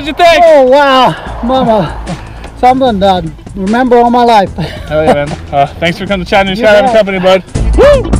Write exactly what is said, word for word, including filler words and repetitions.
you think? Oh wow, Mama, something that remember all my life. Hell yeah, man. Uh, thanks for coming to Chattanooga You Skydive bet. Company, bud. Woo!